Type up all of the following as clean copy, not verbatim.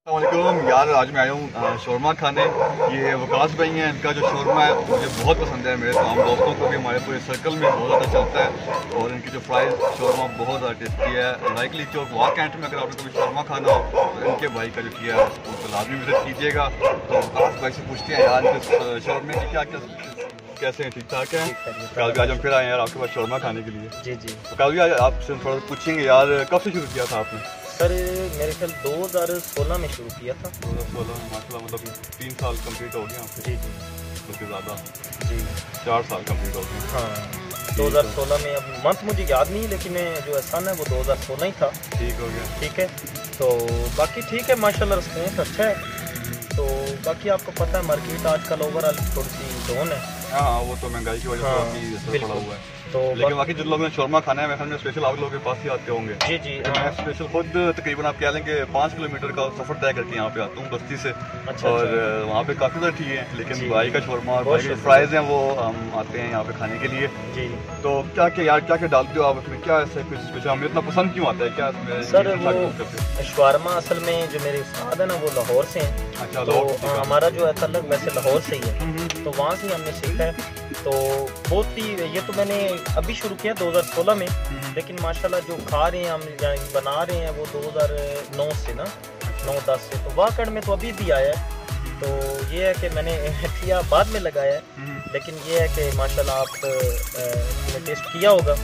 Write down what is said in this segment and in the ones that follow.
अस्सलामुअलैकुम यार, आज मैं आया हूँ शौरमा खाने। ये वकास भाई हैं, इनका जो शौरमा है मुझे बहुत पसंद है। मेरे तमाम दोस्तों को भी, हमारे पूरे सर्कल में बहुत ज़्यादा चलता है और इनकी जो फ्राइज शौरमा बहुत ज़्यादा टेस्टी है। लाइकली चौक वाह कैंट में अगर आपको कभी शौरमा खाना हो तो इनके भाई का जो किया है उसको लाजमी विजिट कीजिएगा। तो वकास भाई से पूछते हैं यार इनके शौरमे की क्या क्या कैसे हैं, ठीक ठाक हैं? कल भी आज हम फिर आए यार आपके पास शौरमा खाने के लिए। जी जी। तो कल भी आज आपसे थोड़ा पूछेंगे यार, कब से शुरू किया था आपने? सर मेरे ख्याल 2016 में शुरू किया था। 2016 में माशाल्लाह, मतलब 3 साल कंप्लीट हो गए आपके? जी जी, बल्कि ज़्यादा, जी 4 साल कंप्लीट हो गए। हाँ 2016 में, अब मंथ मुझे याद नहीं, लेकिन जो एहसान है वो 2016 ही था। ठीक हो गया, ठीक है। तो बाकी ठीक है, माशाल्लाह रिस्पॉन्स अच्छा है। तो बाकी आपको पता है मार्केट आजकल ओवरऑल थोड़ी सी डाउन है। हाँ वो तो महंगाई की वजह से काफ़ी असर पड़ा हुआ है। तो लेकिन बाकी जिन लोगों ने शौरमा खाना है, मैं स्पेशल आप लोगों के पास ही आते होंगे। जी जी। मैं स्पेशल खुद तकरीबन आप कह लें कि 5 किलोमीटर का सफ़र तय करके यहाँ पे आता हूँ बस्ती से। अच्छा, और अच्छा। वहाँ पे काफ़ी ज़्यादा ठीक है, लेकिन भाई का शौरमा और भाई के फ्राइज़ हैं वो हम आते हैं यहाँ पे खाने के लिए। जी। तो क्या क्या यार, क्या क्या डालते हो आप उसमें? क्या ऐसा कुछ स्पेशल हमें इतना पसंद क्यों आता है? क्या सर वो शवारमा असल में जो मेरे उस्ताद है ना वो लाहौर से हैं। अच्छा, तो हमारा जो है तल्लक वैसे लाहौर से ही है, तो वहाँ से हमने सीखा है। तो बहुत ही, ये तो मैंने अभी शुरू किया 2016 में, लेकिन माशाल्लाह जो खा रहे हैं हम, बना रहे हैं वो 2009 से ना, 9-10 से। तो वाकड़ में तो अभी भी आया है। तो ये है कि मैंने किया बाद में लगाया है, लेकिन ये है कि माशाल्लाह आपने टेस्ट किया होगा।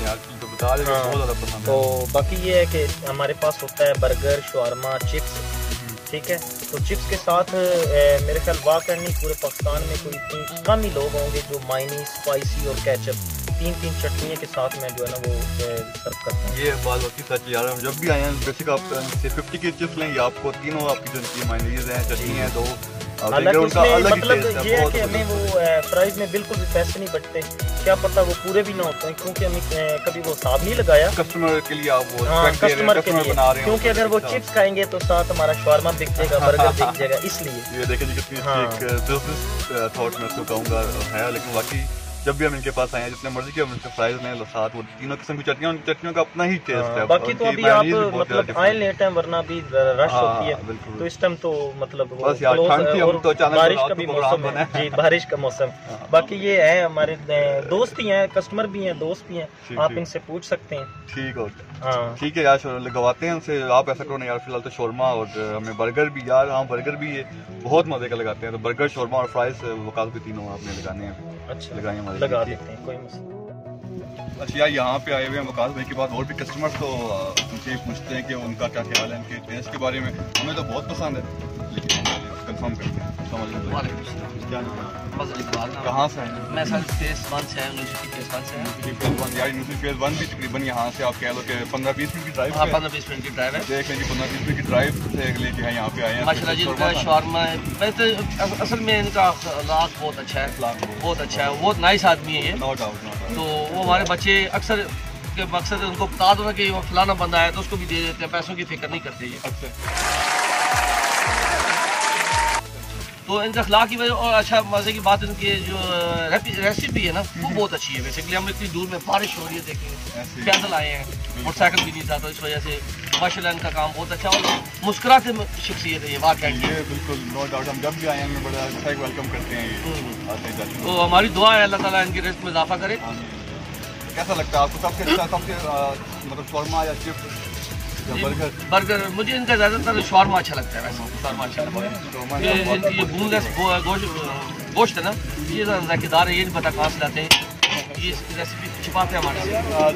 हाँ, तो बाकी ये है कि हमारे पास होता है बर्गर, शवारमा, चिप्स। ठीक है। तो चिप्स के साथ मेरे ख्याल वाकई नहीं पूरे पाकिस्तान में कोई इतनी कम ही लोग होंगे जो मायनीज, स्पाइसी और केचप, 3 चटनियों के साथ में जो है ना वो सर्व करते हैं। ये बात होती सच यार, हम जब भी आए हैं बेसिक आप 50 के चिप्स लेंगे, आपको तीनों आपकी जो मायनीज हैं, चटनी है, दो हालांकि उसमें मतलब ये है कि हमें वो प्राइस में बिल्कुल भी पैसे नहीं बचते। क्या पता वो पूरे भी ना होते हैं, क्योंकि हमें कभी वो हिसाब नहीं लगाया। कस्टमर के लिए आप वो कस्टमर के लिए बना रहे हैं, क्योंकि अगर वो चिप्स खाएंगे तो साथ हमारा शवारमा बिक जाएगा, बर्गर बिक जाएगा, इसलिए। ये देखें जी कितनी एक बिजनेस थॉट में उसको कहूँगा है। लेकिन बाकी जब भी हम इनके पास आए हैं, जितने मर्जी के हम इनके फ्राइज लें, साथ वो तीनों किस्म की चटनियाँ, उन चटनियों का अपना ही टेस्ट है। बाकी तो अभी आप मतलब आए लेट है, वरना अभी रश होती है। तो इस टाइम तो मतलब बस यार बारिश का भी मौसम है। जी, बारिश का मौसम। बाकी ये है, हमारे दोस्त ही हैं, कस्टमर भी हैं, दोस्त भी हैं, आप इनसे पूछ सकते हैं। ठीक हो, ठीक है यार, लगवाते हैं उनसे। आप ऐसा करो ना यार, फिलहाल तो शौरमा और हमें बर्गर भी यार, हाँ बर्गर भी ये बहुत मजे का लगाते हैं। तो बर्गर, शौरमा और फ्राइज वकास भी तीनों आपने लगाने हैं। अच्छा, लगाएंगे, लगा देते हैं, कोई मसला। अच्छा यार, यहाँ पे आए हुए हैं वकास भाई के बाद और भी कस्टमर, तो उनसे पूछते हैं कि उनका क्या ख्याल है इनके टेस्ट के बारे में। हमें तो बहुत पसंद है, लेकिन कंफर्म करते हैं। क्या नाम है? कहाँ से हैं? मैं सर फेज़ 1 से है, यूनिवर्सिटी फेज़ 1 से है। फेज़ 1 यार, यूनिवर्सिटी फेज़ 1 भी तकरीबन यहाँ से आप कह लो कि 15-20 मिनट की ड्राइव। हाँ, 15-20 मिनट की ड्राइव है। देख लीजिए, 15-20 मिनट की ड्राइव से लेके यहाँ पे आए हैं। माशाल्लाह जी, इनका शवारमा है, वैसे असल में इनका अखलाक बहुत अच्छा है, बहुत अच्छा है, बहुत नाइस आदमी है ये। No doubt. तो वो हमारे बच्चे अक्सर के मकसद उनको बता दो ना कि वो फलाना बंदा है तो उसको भी दे देते हैं, पैसों की फिक्र नहीं करते ये। तो इनका अखलाक की वजह, और अच्छा मज़े की बात, इनकी जो रेसिपी है ना वो बहुत अच्छी है। बेसिकली हम इतनी दूर में बारिश हो रही है, देखेंगे पैदल आए हैं, मोटरसाइकिल भी नहीं था, तो इस वजह से माशाल्लाह इनका काम बहुत अच्छा और मुस्कुराते शख्सियत है ये बात है। बिल्कुल नो डाउट, हम जब भी आए हैं बड़ा अच्छा वेलकम करते हैं ये। तो हमारी दुआ है अल्लाह ताला इनकी रिस्क में इजाफा करे। कैसा लगता है आपको सबसे अच्छा, सबसे मतलब शौरमा या चिप्स या बर्गर? मुझे इनका ज़्यादातर शवारमा अच्छा लगता है। वैसे शवारमा अच्छा लगता है, ये बोनलेस गोश्त है ना, ये ज़रा जायकेदार है, ये नहीं पता कहाँ से लाते हैं, ये रेसिपी छुपाते हैं हमारे से।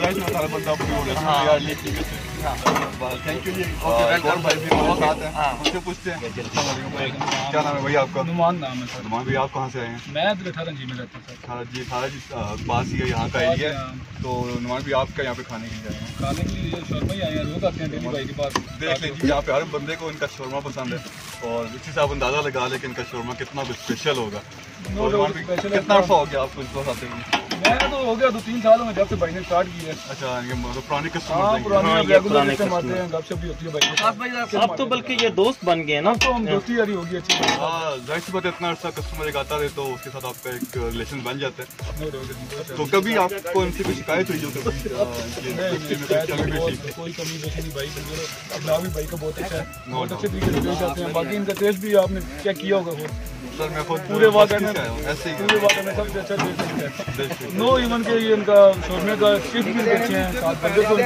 थैंक यू जी, वेलकम भाई भी हमारे साथ हैं। उनसे पूछते हैं क्या नाम है भाई आपका? नुमान नाम है सर। नुमान भाई, आप कहाँ से आए हैं? मैं 18 जी में रहता हूँ सर। 18 जी पास ही है यहाँ का एरिया। तो नुमान भाई आपका यहाँ पे खाने के लिए आए हैं? खाने के लिए शौरमा ही आए हैं, रोज आते हैं डेली भाई के पास। देख लीजिए, यहाँ पे हर बंदे को इनका शौरमा पसंद है, और इसी से आप अंदाजा लगा लें कि इनका शौरमा कितना स्पेशल होगा। कितना अर्सा हो गया आपको इनको आते हुए? मैं तो हो गया 2-3 सालों में जब से भाई ने स्टार्ट की है। अच्छा, ये मतलब पुराने हाँ, कस्टमर पुराने हाँ, ये रेगुलर पुराने कस्टमर आते customer। हैं, गपशप भी होती है भाई के साथ। अब तो बल्कि ये दोस्त बन गए ना। तो हम दोस्ती यारी होगी अच्छी। हाँ, जाहिर सी बात है, इतना अर्सा कस्टमर एक आता रहे तो उसके साथ आपका एक रिलेशन बन जाता है। तो कभी आपको इनसे कोई शिकायत हुई जो कोई कमी पेशी नहीं भाई, अपना भी भाई का बहुत अच्छा है, बहुत अच्छे तरीके से पेश आते हैं। बाकी इनका टेस्ट भी आपने चेक किया होगा खुद। सर मैं खुद पूरे वाक़े में ऐसे ही पूरे वाक़े में सबसे अच्छा टेस्ट है। नो इवन के ये इनका शोरमे का शिफ्ट भी अच्छे हैं, साथ बंदे को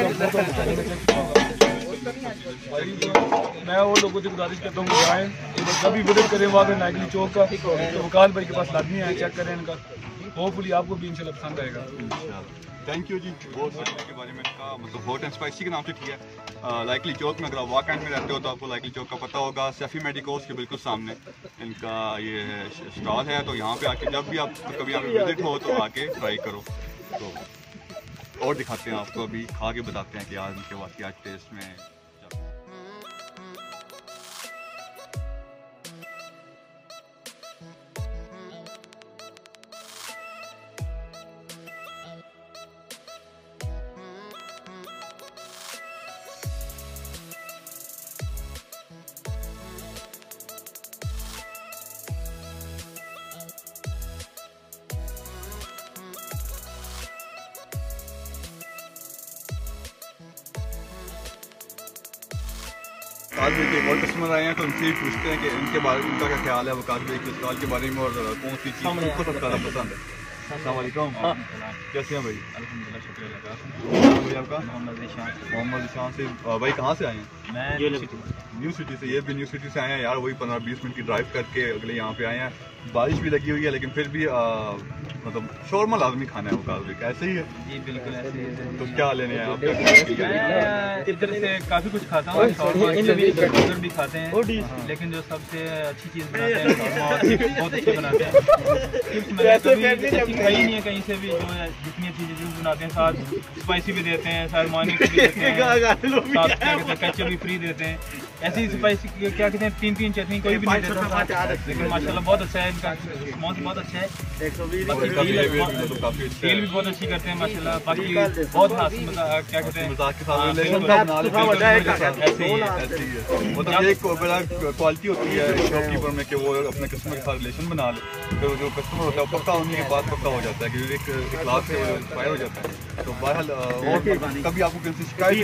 भाई। मैं वो लोगों से गुजारिश करता हूँ कि आएँ कभी विजिट करें वहाँ पे नाइकली चौक का, तो वकाल भाई के पास लाजमी है, चेक करें इनका। होपफुली आपको भी इंशाल्लाह पसंद आएगा। Thank you ji. बहुत सारे के बारे में का मतलब हॉट एंड स्पाइसी के नाम से किया है। लाइकली चौक में अगर आप वाकई में रहते हो तो आपको लाइकली चौक का पता होगा, सैफी मेडिकोस के बिल्कुल सामने इनका ये स्टॉल है। तो यहाँ पे आके जब भी आप कभी आप विजिट हो तो आके ट्राई करो। तो और दिखाते हैं आपको, अभी खा के बताते हैं कि आज इनके बाद क्या टेस्ट में। वकास भाई के एक और कस्टमर आए हैं तो उनसे ही पूछते हैं कि इनके बारे में उनका क्या ख्याल है वकास भाई के स्टॉल के बारे में और कौन सी चीज़ उनको सबसे ज़्यादा पसंद है। अस्सलाम वालेकुम, कैसे हैं भाई? अल्हम्दुलिल्लाह, शुक्रिया भाई आपका? मोहम्मद ईशान से। भाई कहाँ से आए हैं? न्यू सिटी से। ये भी न्यू सिटी से आए हैं यार, वही 15-20 मिनट की ड्राइव करके अगले यहाँ पे आए हैं। बारिश भी लगी हुई है लेकिन फिर भी मतलब शौरमा लाजमी खाना है वकास भाई, ऐसे ही है जी बिल्कुल ऐसे ही। तो क्या लेने हैं आप? मैं इधर से काफ़ी कुछ खाता हूँ, शौरमा भी खाते हैं, लेकिन जो सबसे अच्छी चीज़ बनाते हैं शौरमा बहुत अच्छे बनाते हैं। चिप्स मैंने कभी खाई नहीं है कहीं से भी, जो है जितनी अच्छी चीज़ें बनाते हैं, साथ स्पाइसी भी देते हैं, साथ मायनीज भी देते हैं, साथ क्या कहते हैं केचप भी फ्री देते हैं। ऐसी स्पाइसी क्या कहते हैं 3-3 चटनी कोई भी नहीं देता, लेकिन माशाल्लाह बहुत अच्छा है इनका रिस्पॉन्स, बहुत अच्छा है। डील भी बहुत अच्छी करते हैं माशाल्लाह। बाकी बहुत क्या कहते हैं मतलब एक बड़ा क्वालिटी होती है शॉपकीपर में कि वो अपने कस्टमर के साथ रिलेशन बना ले, फिर जो कस्टमर होता है पक्का उन्हीं के बाद पक्का हो जाता है कि एक इखलास से इंस्पायर हो जाता है। तो बहरहाल और कभी आपको किसी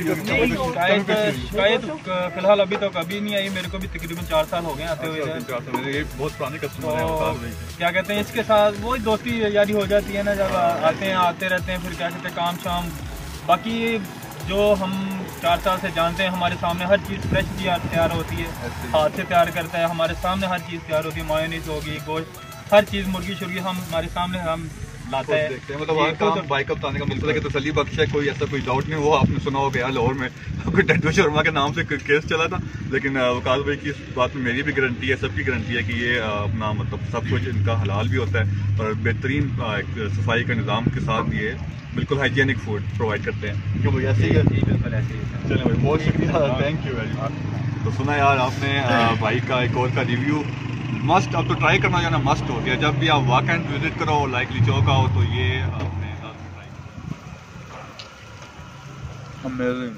शिकायत फिलहाल अभी तो कभी नहीं आई, मेरे को भी तकरीबन 4 साल हो गए आते हुए। ये बहुत पुराने कस्टमर हैं। क्या कहते हैं इसके साथ वही दोस्ती यारी हो जाती है ना, जब आते रहते हैं, फिर क्या कहते हैं काम शाम। बाकी जो हम 4 साल से जानते हैं, हमारे सामने हर चीज़ फ्रेश तैयार होती है, हाथ से तैयार करता है, हमारे सामने हर चीज़ तैयार होती है, मायोनीज होगी, गोश्त, हर चीज़, मुर्गी शुर्गी हम हमारे सामने हम लाता है। मतलब वहाँ काम बाइक अप आने का मिलता है कि तसल्ली बख्श है, कोई ऐसा कोई डाउट नहीं। वो आपने सुना होगा यार लाहौर में कोई टट्टू शर्मा के नाम से केस चला था, लेकिन वकास भाई की इस बात में मेरी भी गारंटी है, सबकी गारंटी है कि ये अपना मतलब सब कुछ इनका हलाल भी होता है और बेहतरीन सफाई का निज़ाम के साथ ये बिल्कुल हाइजीनिक फूड प्रोवाइड करते हैं। क्यों भाई ऐसे ही है? बिल्कुल ऐसे ही। चलो भाई बहुत शुक्रिया, थैंक यू वेरी मच। तो सुना यार आपने भाई का एक और का रिव्यू, मस्ट अब तो ट्राई करना जो ना मस्ट हो गया। जब भी आप वाकई विजिट करो लाइकली चौक आओ तो ये आपने ट्राई अमेजिंग,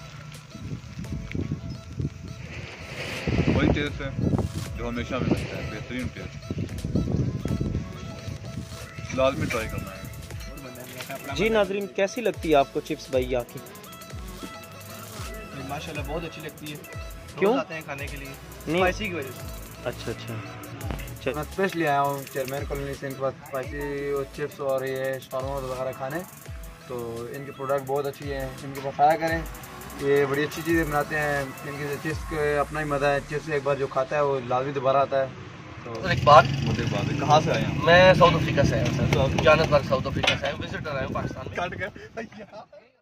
वही टेस्ट है जो हमेशा में लगता है, बेहतरीन टेस्ट, लाजमी ट्राई करना है। जी नाजरीन, कैसी लगती है आपको चिप्स भैया की? माशाल्लाह बहुत अच्छी लगती है। क्यों आते हैं खाने के लिए? स्पाइसी की वजह से। अच्छा अच्छा। मैं स्पेशली आया हूँ चेयरमैन कॉलोनी से इनके पास स्पाइसी और चिप्स और ये शॉर्मा वगैरह खाने। तो इनकी प्रोडक्ट बहुत अच्छी है, इनके पास आया करें, ये बड़ी अच्छी चीज़ें बनाते हैं। इनके चिप्स का अपना ही मज़ा है, चिप्स एक बार जो खाता है वो लाजमी दोबारा आता है। तो एक बात कहाँ से आए हैं? मैं साउथ अफ्रीका से आया हूँ सर, जोहान्सबर्ग साउथ अफ्रीका से आया हूँ, विजिटर आया हूँ पाकिस्तान में।